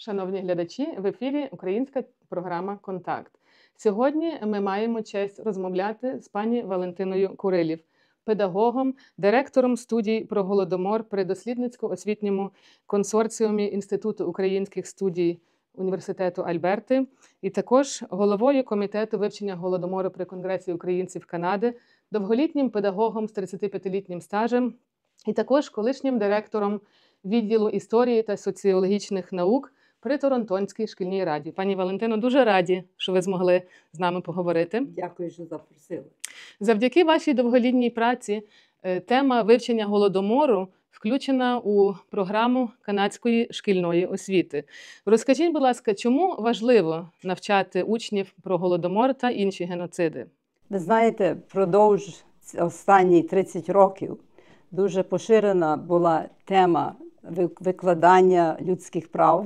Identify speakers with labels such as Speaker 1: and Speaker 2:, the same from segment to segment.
Speaker 1: Шановні глядачі, в ефірі українська програма «Контакт». Сьогодні ми маємо честь розмовляти з пані Валентиною Курилів, педагогом, директором студій про Голодомор при дослідницько-освітньому консорціумі Інституту українських студій Університету Альберти і також головою комітету вивчення Голодомору при Конгресі українців Канади, довголітнім педагогом з 35-літнім стажем і також колишнім директором відділу історії та соціологічних наук при Торонтонській шкільній раді. Пані Валентино, дуже раді, що ви змогли з нами поговорити.
Speaker 2: Дякую, що запросили.
Speaker 1: Завдяки вашій довголітній праці тема вивчення Голодомору включена у програму канадської шкільної освіти. Розкажіть, будь ласка, чому важливо навчати учнів про Голодомор та інші геноциди?
Speaker 2: Ви знаєте, впродовж останніх 30 років дуже поширена була тема викладання людських прав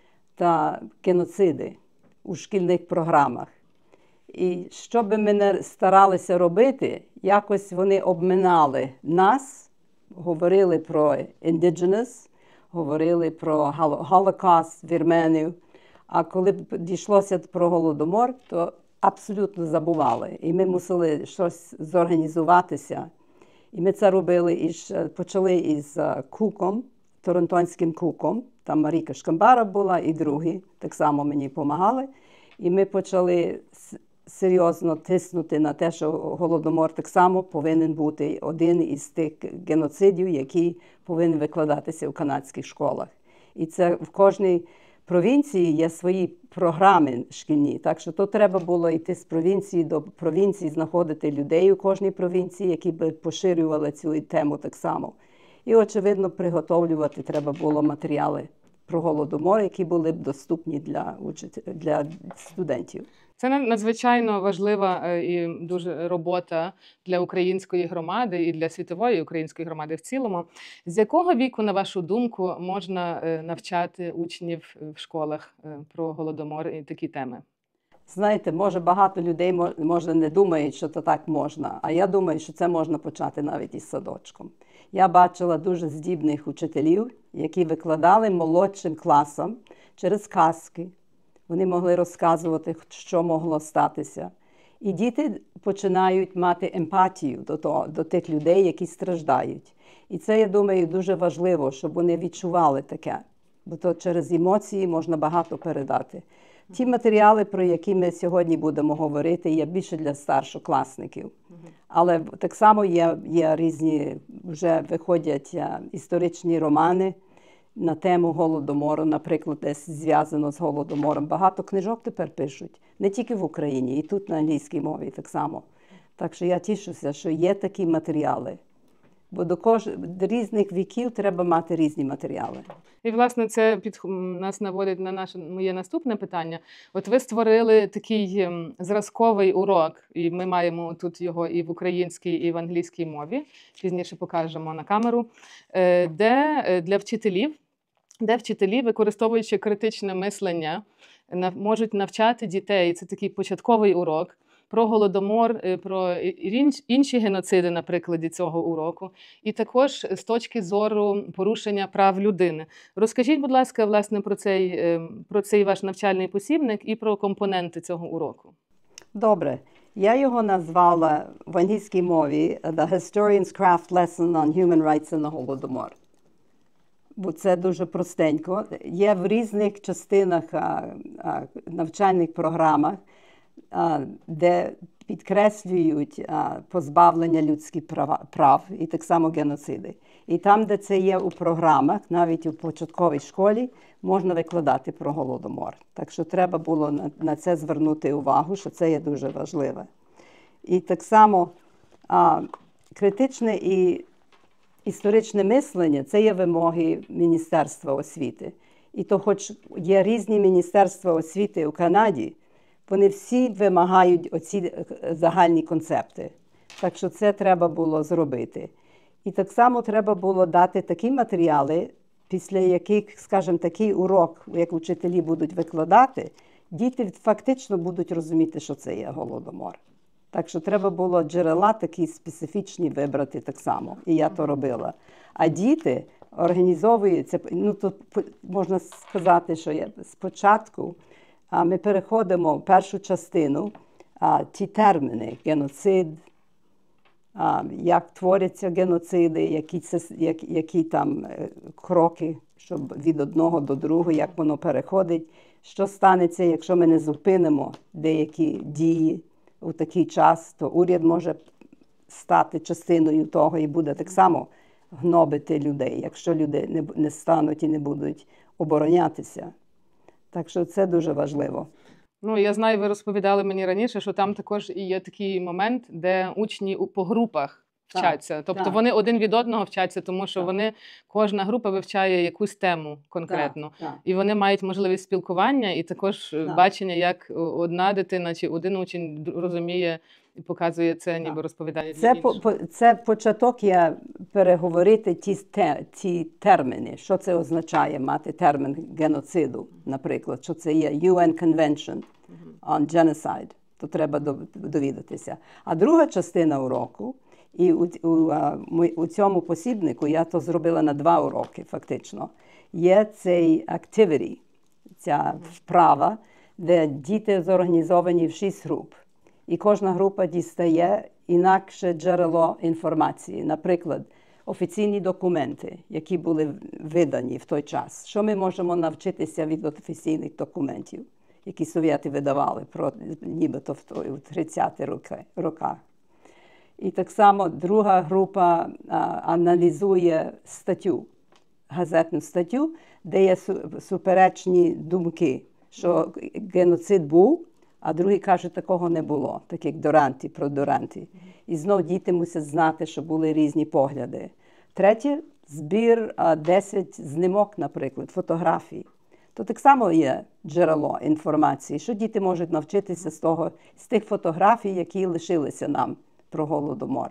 Speaker 2: та геноциди у шкільних програмах. І що би ми не старалися робити, якось вони обминали нас, говорили про indigenous, говорили про Holocaust, вірменів. А коли дійшлося про Голодомор, то абсолютно забували. І ми мусили щось зорганізуватися. І ми це робили, почали із Куком, Торонтонським Куком. Там Марійка Шкамбара була і другі, так само мені допомагали. І ми почали серйозно тиснути на те, що Голодомор так само повинен бути один із тих геноцидів, який повинен викладатися в канадських школах. І це в кожній провінції є свої програми шкільні. Так що то треба було йти з провінції до провінції, знаходити людей у кожній провінції, які б поширювали цю тему так само. І, очевидно, приготовлювати треба було матеріали про Голодомор, які були б доступні для студентів.
Speaker 1: Це надзвичайно важлива і дуже робота для української громади і для світової української громади в цілому. З якого віку, на вашу думку, можна навчати учнів в школах про Голодомор і такі теми?
Speaker 2: Знаєте, може багато людей може не думають, що це так можна, а я думаю, що це можна почати навіть із садочком. Я бачила дуже здібних учителів, які викладали молодшим класам через казки. Вони могли розказувати, що могло статися. І діти починають мати емпатію до тих людей, які страждають. І це, я думаю, дуже важливо, щоб вони відчували таке. Бо то через емоції можна багато передати. Ті матеріали, про які ми сьогодні будемо говорити, є більше для старшокласників. Але так само є різні, вже виходять історичні романи на тему Голодомору, наприклад, десь зв'язано з Голодомором. Багато книжок тепер пишуть, не тільки в Україні, і тут на англійській мові так само. Так що я тішуся, що є такі матеріали. Бо до різних віків треба мати різні матеріали.
Speaker 1: І, власне, це нас наводить на моє наступне питання. От ви створили такий зразковий урок, і ми маємо тут його і в українській, і в англійській мові, пізніше покажемо на камеру, де вчителі, використовуючи критичне мислення, можуть навчати дітей. Це такий початковий урок про Голодомор, про інші геноциди на прикладі цього уроку, і також з точки зору порушення прав людини. Розкажіть, будь ласка, власне, про цей ваш навчальний посібник і про компоненти цього уроку.
Speaker 2: Добре. Я його назвала в англійській мові «The Historian's Craft Lesson on Human Rights in the Holodomor». Бо це дуже простенько. Є в різних частинах навчальних програмах, де підкреслюють позбавлення людських прав і так само геноциди. І там, де це є у програмах, навіть у початковій школі, можна викладати про Голодомор. Так що треба було на це звернути увагу, що це є дуже важливе. І так само критичне і історичне мислення – це є вимоги Міністерства освіти. І то, хоч є різні Міністерства освіти у Канаді, вони всі вимагають оці загальні концепти. Так що це треба було зробити. І так само треба було дати такі матеріали, після яких, скажімо, такий урок, як вчителі будуть викладати, діти фактично будуть розуміти, що це є Голодомор. Так що треба було джерела такі специфічні вибрати так само. І я то робила. А діти організовується, ну, тут можна сказати, що спочатку ми переходимо в першу частину, ті терміни, геноцид, як творяться геноциди, які там кроки, щоб від одного до другого, як воно переходить, що станеться, якщо ми не зупинимо деякі дії у такий час, то уряд може стати частиною того і буде так само гнобити людей, якщо люди не стануть і не будуть оборонятися. Так що це дуже важливо.
Speaker 1: Ну, я знаю, ви розповідали мені раніше, що там також і є такий момент, де учні по групах вчаться. Тобто
Speaker 2: так.
Speaker 1: вони один від одного вчаться, тому що кожна група вивчає якусь тему конкретну.
Speaker 2: Так.
Speaker 1: І вони мають можливість спілкування і також бачення, як одна дитина чи один учень розуміє і показує це, ніби розповідає для інших.
Speaker 2: Це початок є переговорити ті терміни. Що це означає мати термін геноциду, наприклад, що це є UN Convention on Genocide. То треба довідатися. А друга частина уроку, і у цьому посібнику, я то зробила на 2 уроки фактично, є цей activity, ця вправа, де діти зорганізовані в 6 груп. І кожна група дістає інакше джерело інформації. Наприклад, офіційні документи, які були видані в той час. Що ми можемо навчитися від офіційних документів, які совєти видавали, нібито в 30-ті роках. І так само друга група аналізує статтю, газетну статтю, де є суперечні думки, що геноцид був, а другі кажуть, такого не було, так як Доранті, про Доранті. І знов діти мусять знати, що були різні погляди. Третє – збір 10 знімок, наприклад, фотографій. То так само є джерело інформації, що діти можуть навчитися з тих фотографій, які лишилися нам про Голодомор.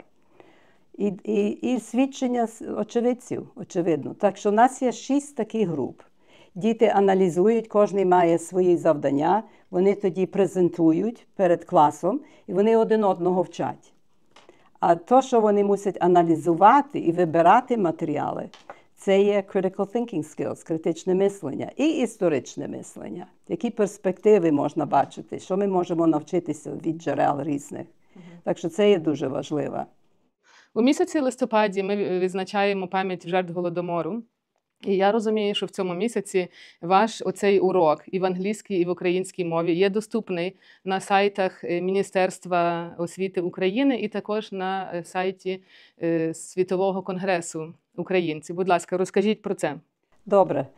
Speaker 2: І свідчення очевидців, очевидно. Так що в нас є 6 таких груп. Діти аналізують, кожен має свої завдання, вони тоді презентують перед класом, і вони один одного вчать. А то, що вони мусять аналізувати і вибирати матеріали, це є critical thinking skills, критичне мислення і історичне мислення. Які перспективи можна бачити, що ми можемо навчитися від джерел різних. Так що це є дуже важливо.
Speaker 1: У місяці листопаді ми відзначаємо пам'ять жертв Голодомору. І я розумію, що в цьому місяці ваш оцей урок і в англійській, і в українській мові є доступний на сайтах Міністерства освіти України і також на сайті Світового конгресу українців. Будь ласка, розкажіть про це.
Speaker 2: Добре.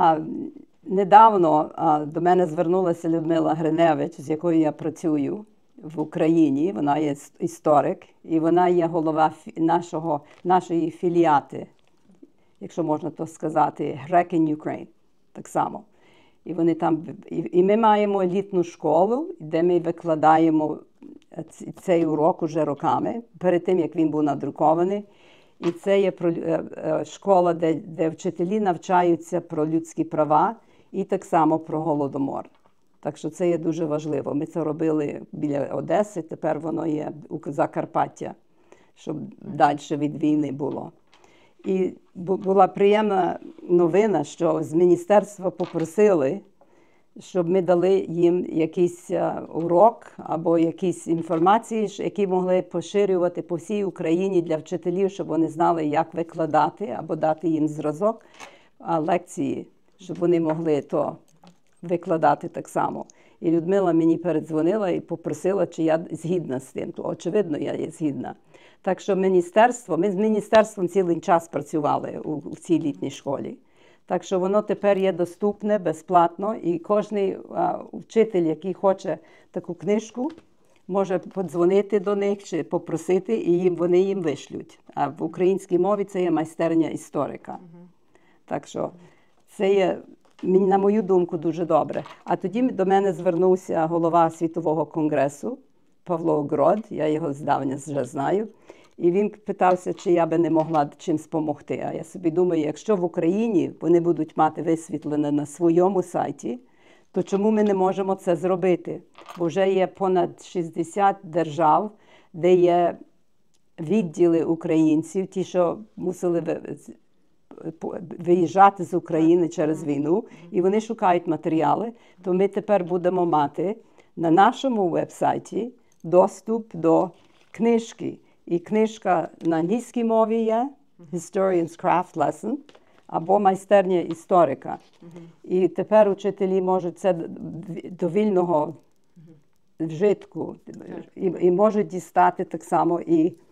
Speaker 2: Недавно до мене звернулася Людмила Гриневич, з якою я працюю в Україні. Вона є історик, і вона є голова нашої філіати, якщо можна то сказати, Grek in Ukraine, так само. І вони там, і ми маємо літню школу, де ми викладаємо цей урок уже роками, перед тим, як він був надрукований. І це є школа, де вчителі навчаються про людські права і так само про Голодомор. Так що це є дуже важливо. Ми це робили біля Одеси, тепер воно є у Закарпаття, щоб далі від війни було. І була приємна новина, що з міністерства попросили, щоб ми дали їм якийсь урок або якісь інформації, які могли поширювати по всій Україні для вчителів, щоб вони знали, як викладати, або дати їм зразок лекції, щоб вони могли то викладати так само. І Людмила мені передзвонила і попросила, чи я згідна з тим. То, очевидно, я є згідна. Так що ми з міністерством цілий час працювали у цій літній школі. Так що воно тепер є доступне безплатно, і кожен вчитель, який хоче таку книжку, може подзвонити до них чи попросити, і вони їм вишлють. А в українській мові це є майстерня історика. Так що це є, на мою думку, дуже добре. А тоді до мене звернувся голова Світового конгресу Павло Грод, я його здавна вже знаю. І він питався, чи я би не могла чимось допомогти. А я собі думаю, якщо в Україні вони будуть мати висвітлене на своєму сайті, то чому ми не можемо це зробити? Бо вже є понад 60 держав, де є відділи українців, ті, що мусили виїжджати з України через війну, і вони шукають матеріали, то ми тепер будемо мати на нашому веб-сайті доступ до книжки. І книжка на англійській мові є Historian's Craft Lesson або майстерня історика. І тепер учителі можуть це до вільного вжитку і можуть дістати так само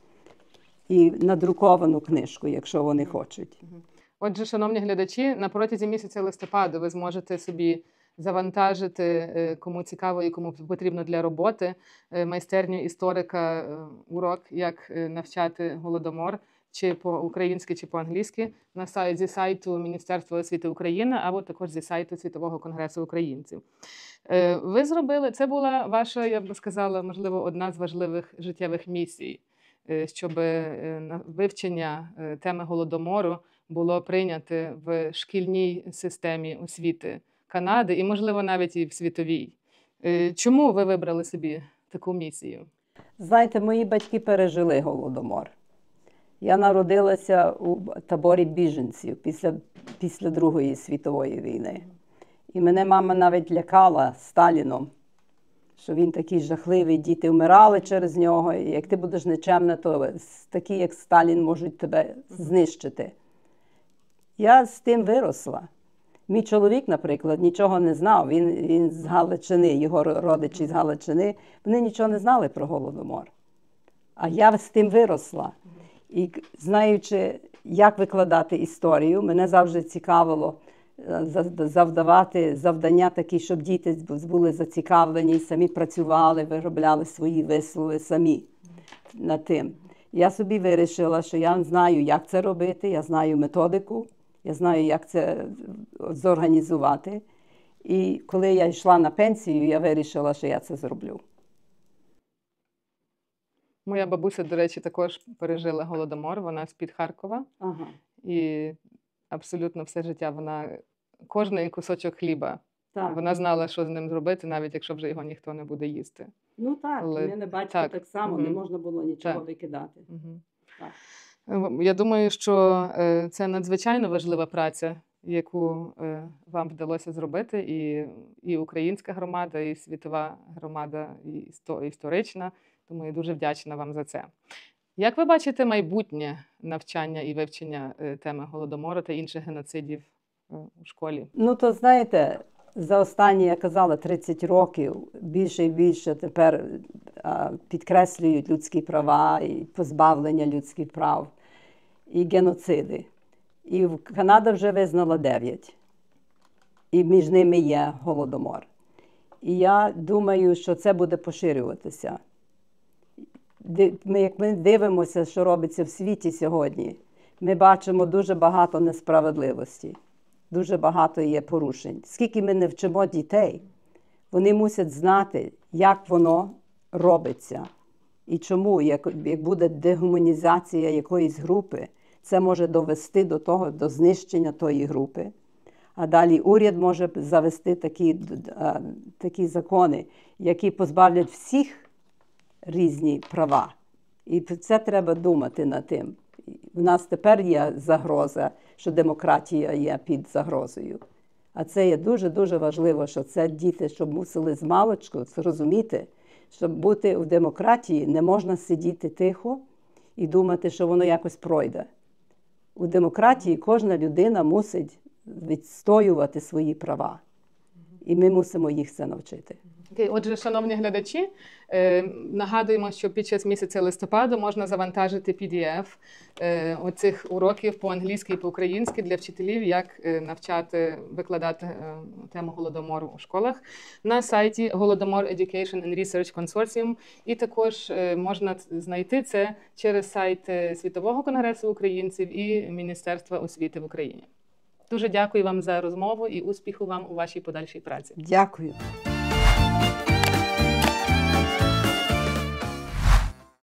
Speaker 2: і надруковану книжку, якщо вони хочуть.
Speaker 1: Отже, шановні глядачі, на протязі місяця листопаду ви зможете собі завантажити, кому цікаво і кому потрібно для роботи, майстерню історика, урок, як навчати Голодомор, чи по-українськи, чи по-англійськи, зі сайту Міністерства освіти України, або також зі сайту Світового конгресу українців. Ви зробили, це була ваша, я б сказала, можливо, одна з важливих життєвих місій, щоб вивчення теми Голодомору було прийняте в шкільній системі освіти Канади і, можливо, навіть і в світовій. Чому ви вибрали собі таку місію?
Speaker 2: Знаєте, мої батьки пережили Голодомор. Я народилася у таборі біженців після Другої світової війни. І мене мама навіть лякала Сталіном, що він такий жахливий, діти вмирали через нього, і як ти будеш нечемна, то такі, як Сталін, можуть тебе знищити. Я з тим виросла. Мій чоловік, наприклад, нічого не знав, він з Галичини, його родичі з Галичини, вони нічого не знали про Голодомор. А я з тим виросла. І знаючи, як викладати історію, мене завжди цікавило завдавати завдання такі, щоб діти були зацікавлені, самі працювали, виробляли свої вислови самі над тим. Я собі вирішила, що я знаю, як це робити, я знаю методику, я знаю, як це зорганізувати. І коли я йшла на пенсію, я вирішила, що я це зроблю.
Speaker 1: Моя бабуся, до речі, також пережила Голодомор, вона з-під Харкова.
Speaker 2: Ага.
Speaker 1: І абсолютно все життя вона, кожний кусочок хліба,
Speaker 2: Так.
Speaker 1: вона знала, що з ним зробити, навіть якщо вже його ніхто не буде їсти.
Speaker 2: Ну так,
Speaker 1: Але...
Speaker 2: мене батько так само, не можна було нічого викидати. Так.
Speaker 1: Я думаю, що це надзвичайно важлива праця, яку вам вдалося зробити, і українська громада, і світова громада, і історична. Тому я дуже вдячна вам за це. Як ви бачите майбутнє навчання і вивчення теми Голодомору та інших геноцидів у школі?
Speaker 2: Ну, то знаєте, за останні, я казала, 30 років більше і більше тепер підкреслюють людські права і позбавлення людських прав і геноциди. І Канада вже визнала 9. І між ними є Голодомор. І я думаю, що це буде поширюватися. Як ми дивимося, що робиться в світі сьогодні, ми бачимо дуже багато несправедливості, дуже багато є порушень. Скільки ми не вчимо дітей, вони мусять знати, як воно робиться і чому, як буде дегуманізація якоїсь групи, це може довести до того, до знищення тої групи. А далі уряд може завести такі закони, які позбавлять всіх різні права. І це треба думати над тим. У нас тепер є загроза, що демократія є під загрозою. А це є дуже-дуже важливо, що це діти, щоб мусили з маличку зрозуміти, щоб бути в демократії, не можна сидіти тихо і думати, що воно якось пройде. У демократії кожна людина мусить відстоювати свої права. І ми мусимо їх це навчити.
Speaker 1: Отже, шановні глядачі, нагадуємо, що під час місяця листопаду можна завантажити PDF оцих уроків по-англійськи і по-українськи для вчителів, як навчати, викладати тему Голодомору у школах на сайті Голодомор Education and Research Consortium. І також можна знайти це через сайт Світового конгресу українців і Міністерства освіти в Україні. Дуже дякую вам за розмову і успіху вам у вашій подальшій праці.
Speaker 2: Дякую.